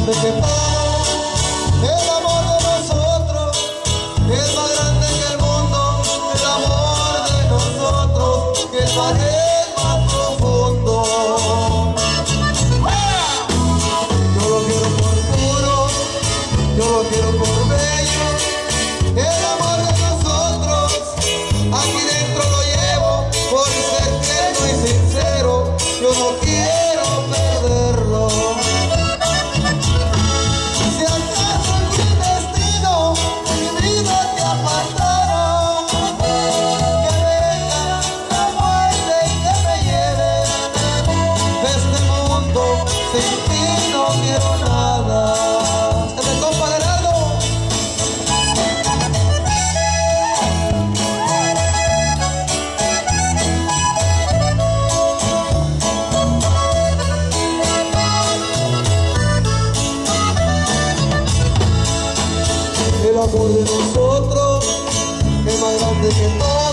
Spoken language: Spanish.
grande que todo, el amor de nosotros es más grande que el mundo, el amor de nosotros que el mar es más profundo. Yo lo quiero por puro, yo lo quiero por bello, el amor de nosotros aquí dentro lo llevo por ser tierno y sincero, yo no quiero perderlo. Si acaso algún destino mi vida te apartara, que venga la muerte y que me lleve de este mundo, sin ti no quiero nada. ¡Este compa Gerardo! El amor de nosotros es más grande que todo.